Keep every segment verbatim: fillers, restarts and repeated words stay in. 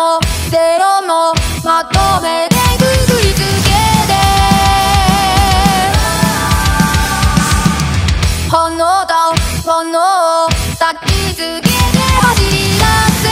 もゼロもまとめてくくりつけて炎と炎を焚きつけて走り出せ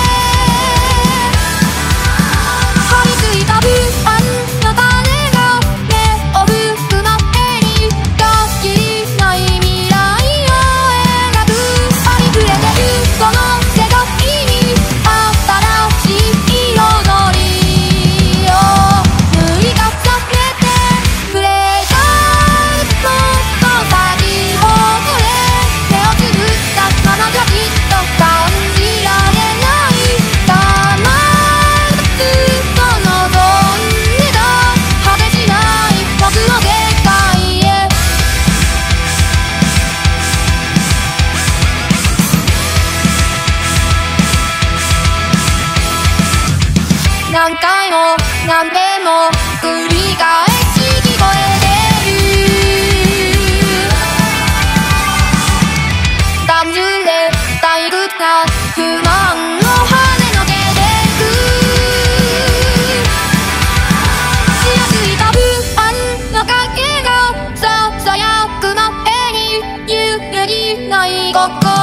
張り付いた不安の種が目を含ま絵に限りない未来を描くありふれてるこの世界に新しい彩りを塗り重ねて触れたもっと先ほどで目をつぶったままじゃきっと感じられないたまずっと望んでた果てしない僕の世界へ何回も何遍も繰り返し聞こえてる単純で退屈な不満を跳ねのけてくしやついた不安の影がささやく前に揺るぎない心を描く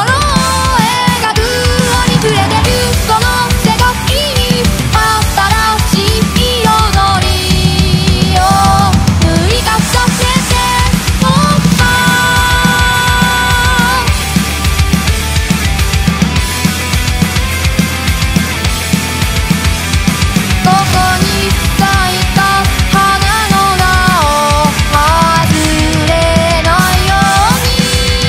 ありふれてるこの世界に新しい彩りを塗り重ねてもったここに咲いた花の名を忘れないように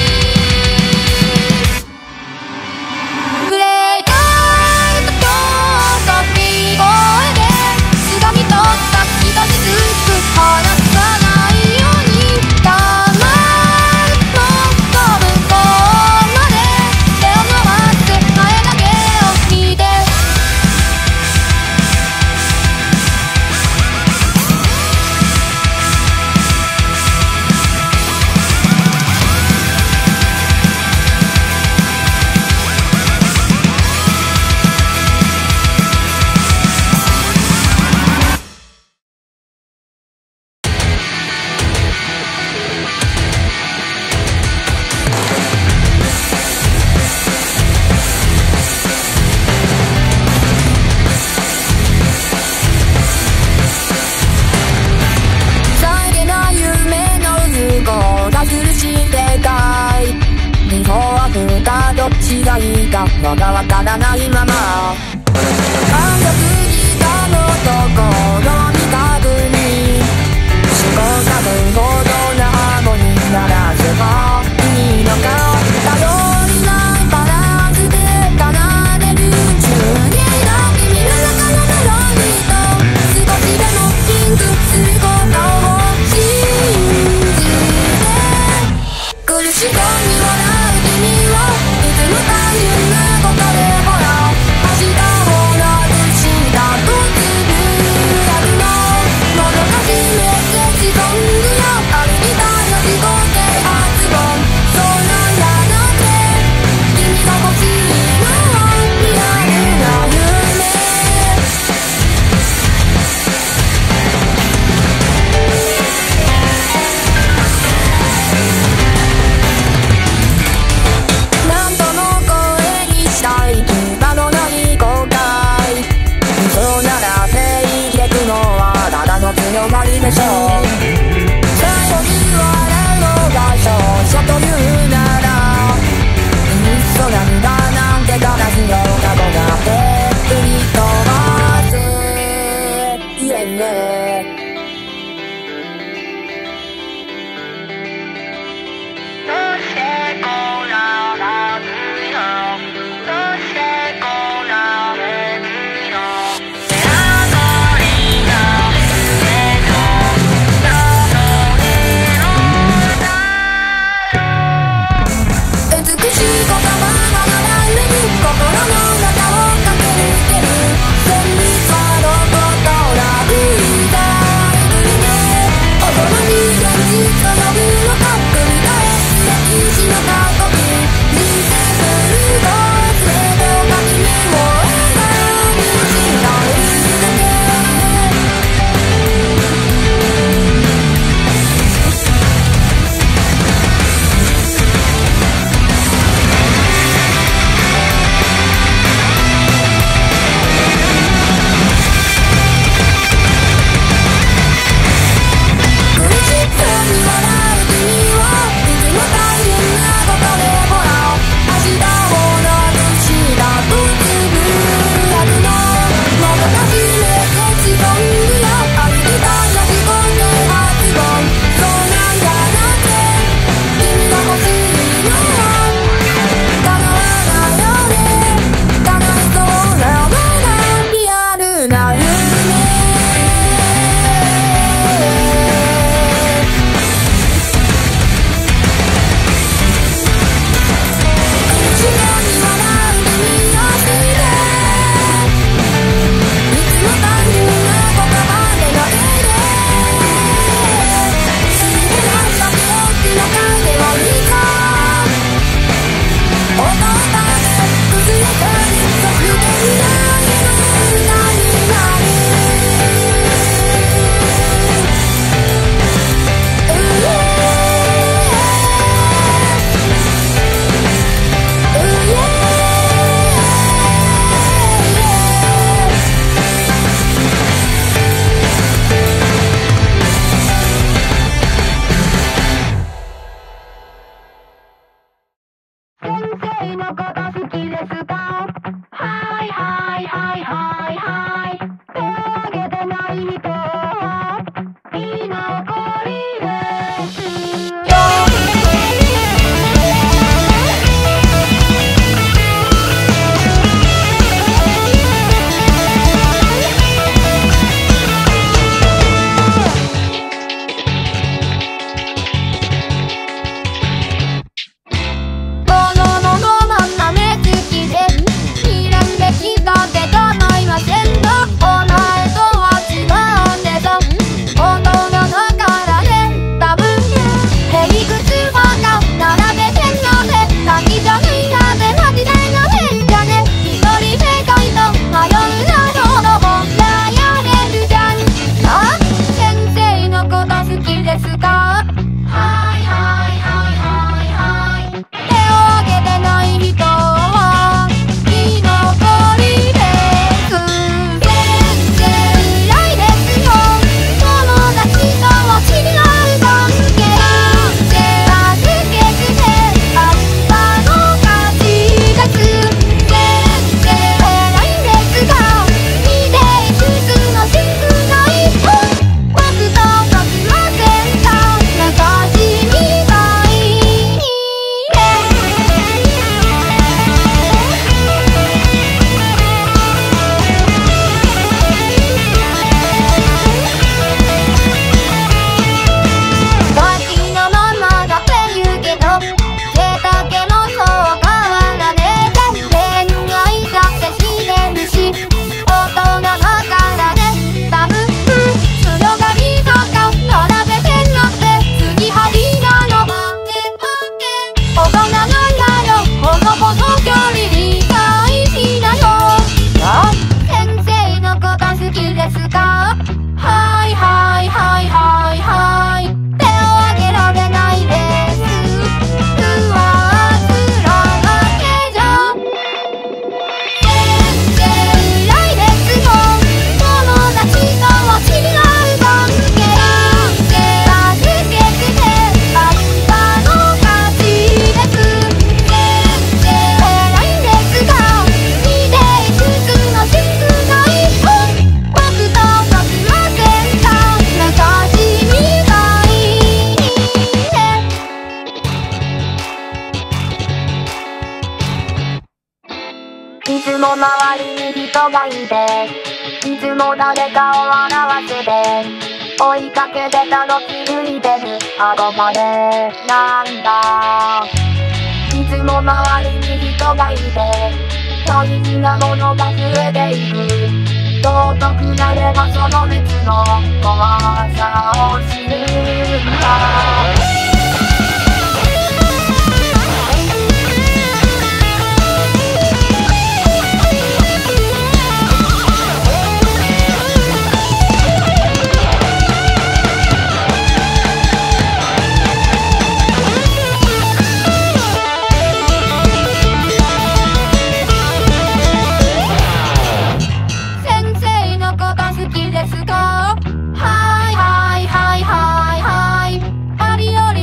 触れた音が飛び越えて掴み取った一つずつ離さないようにたまもっと向こうまで手を伸ばして前だけを見てさりげない夢の向こうが苦しい世界ビフォーアフターどっちがいいかわがわからないまま満足にかのところ見たくに試行錯誤なハーモニーならせばいいのか頼りないバランスで奏でる中二な君の中のメロディーと少しでもリンクすることを信じて苦しそうに笑う君をいつも単純なことでほら明日をなくしたとつぶやくのもどかしいメッセージソングよありきたりの自己啓発本そうなんじゃなくて君が欲しいのはリアルな夢何度も声にしたい牙のない後悔そうなら手入れくのはただの強がりでしょう最後に笑うのが勝者というならいっそ涙なんて悲しようかとなって振り飛ばせイエイエイどうしてこうならずよどうしてこうなれずよ手あがりが上のしていつも誰かを笑わせて追いかけてたの気づいてる憧れなんだ。いつも周りに人がいて大事なものが増えていく。尊くなればその熱の怖さを知るんだ。はいはいはいはいはい。ありより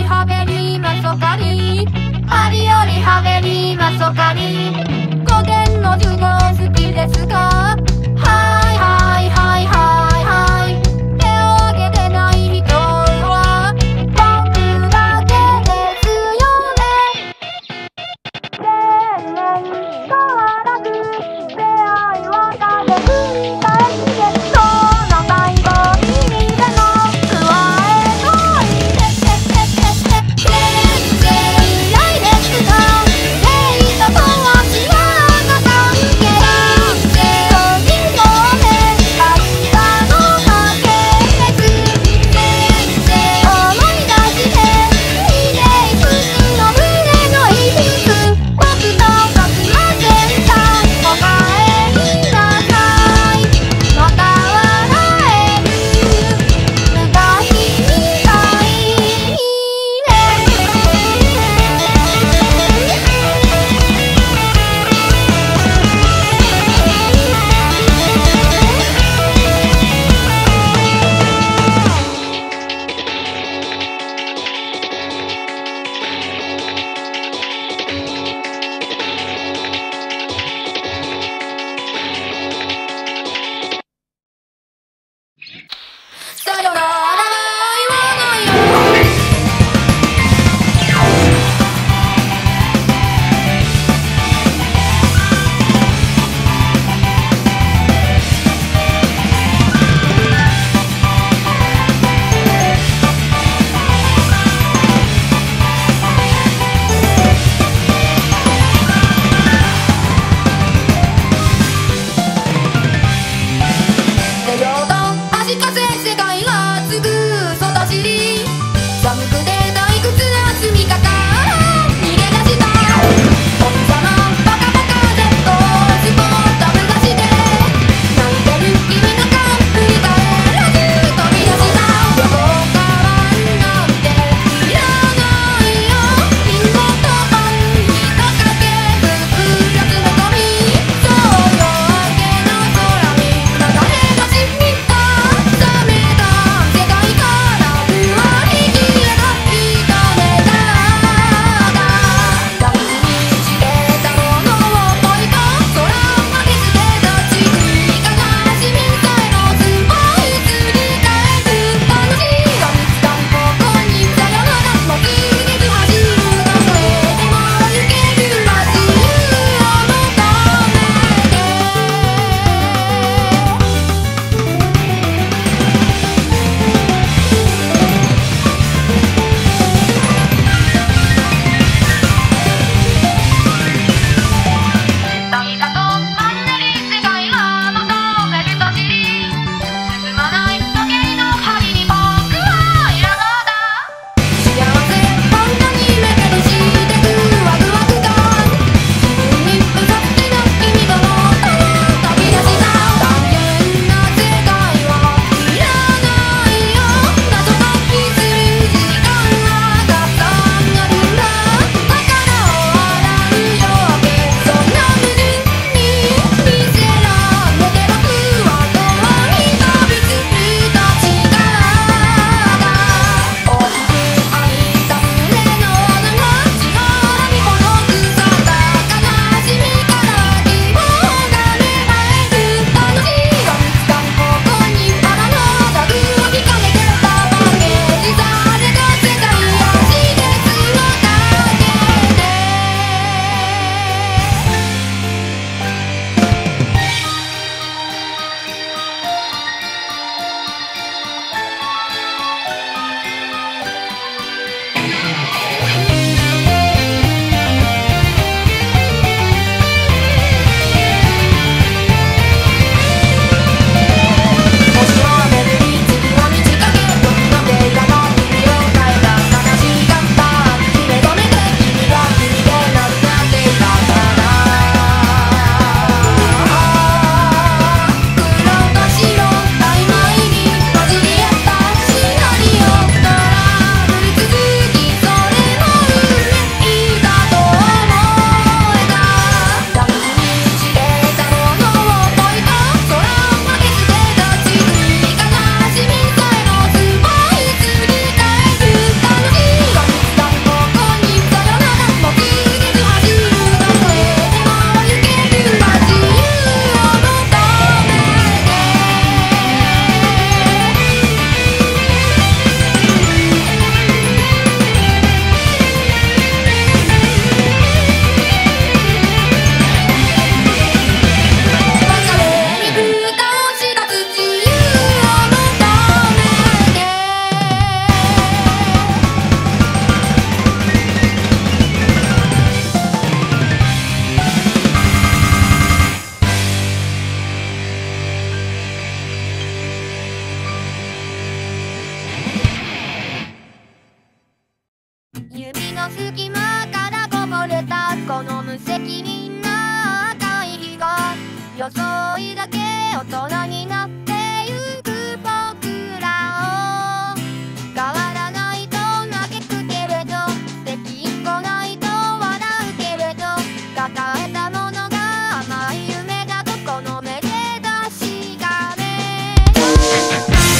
遅いだけ大人になってゆく僕らを変わらないと嘆くけれどできっこないと笑うけれど抱えたものが甘い夢だとこの目で確かめよう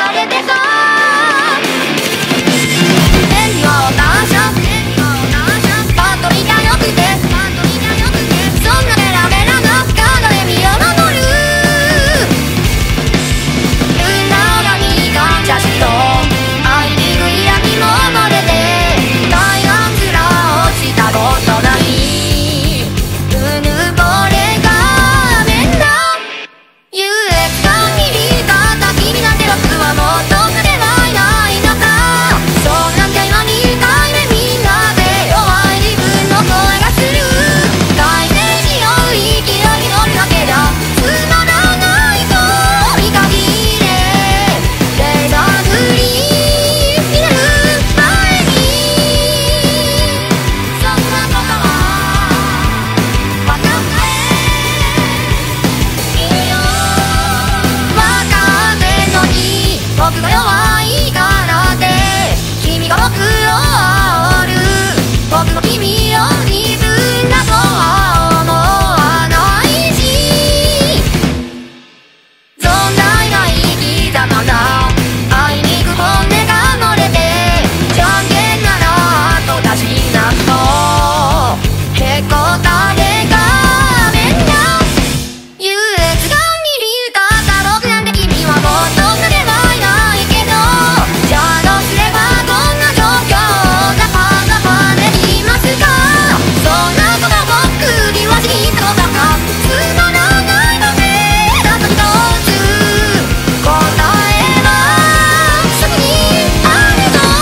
れてさ天には感謝パッと見たよくてそんなメラメラな体で身を守る運動がに感謝しとあいにくいやきも漏れて大半面落ちたことないうぬぼれがめんだ優越感に見たった君なんて僕はもっとすればいないのかそんなんじゃ今にかいめみんなで弱い自分の声がする大勢しよう勢いに乗るだけじゃつまらないと追いかぎれレーザーグリーンになる前にそんなことは分かっているよ分かってんのに僕が弱いからって君が僕を煽る僕も君を自分だとは思わないし存在が生き様だあいにく本音が漏れてじゃんけんなら後出しなとへこたれがめんだ優越感に見たった僕なんて君はもっとすればいないけどじゃあどうすればこんな状況をナパナパできますかそんなこと僕には知ったことかつまらないのねだと一つ答えはそこにあるぞ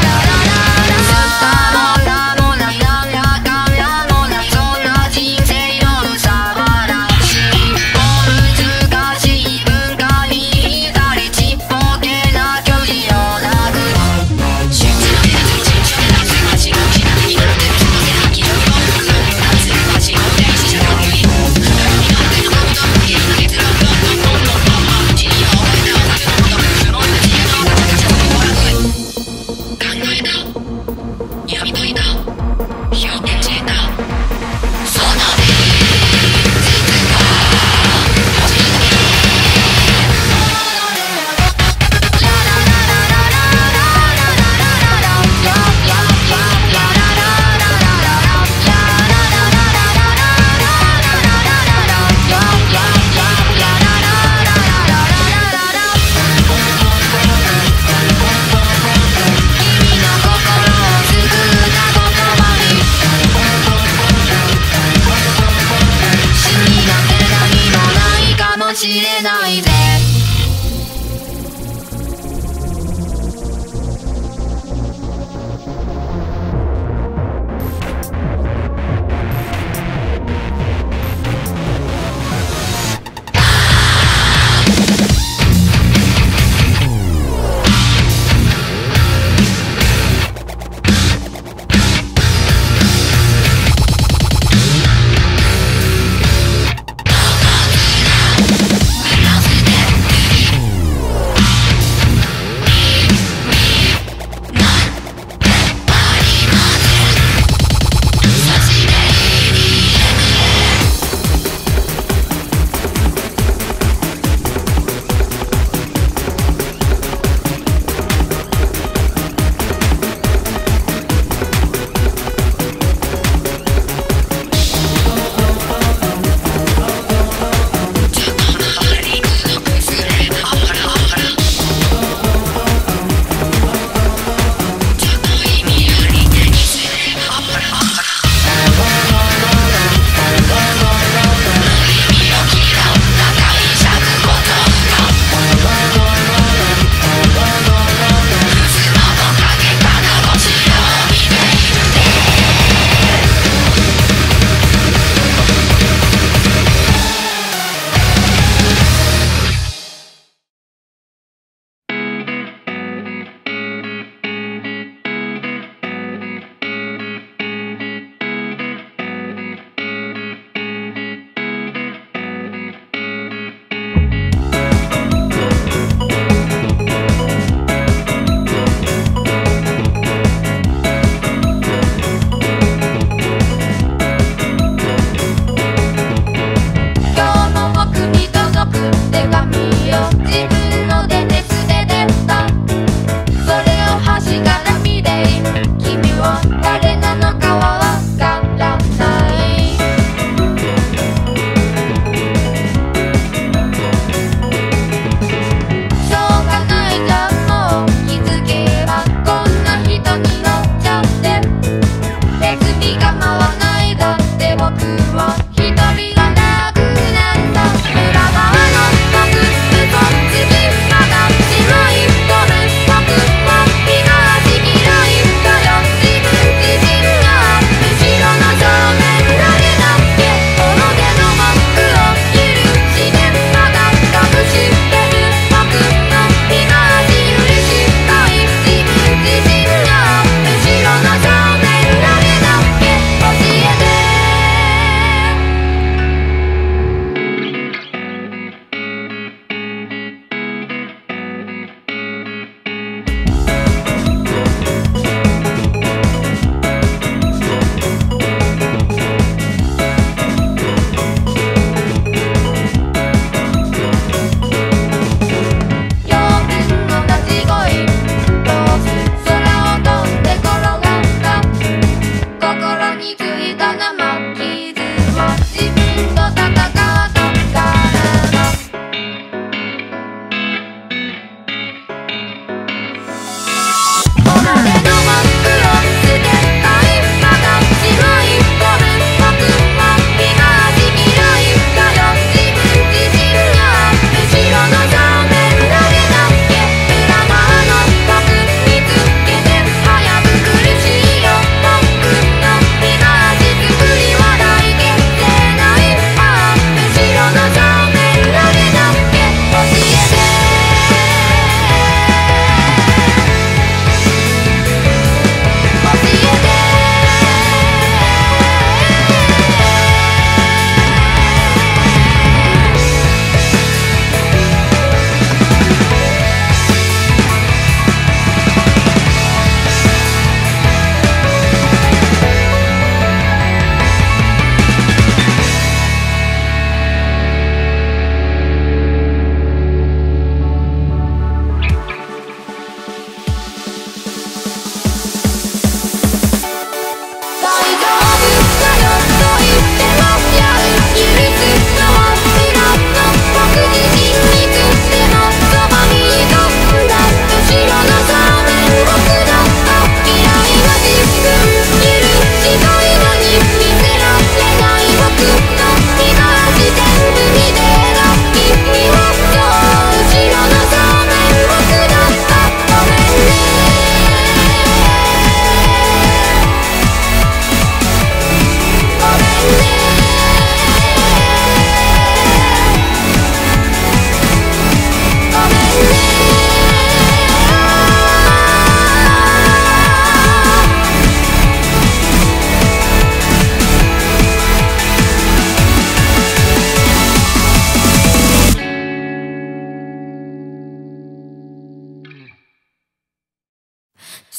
人生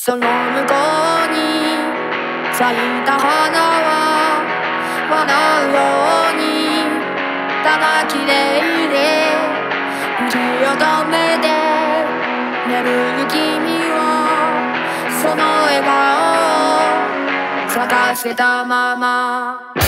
その向こうに咲いた花は笑うようにただ綺麗で息を止めて眠る君はその笑顔を咲かせたまま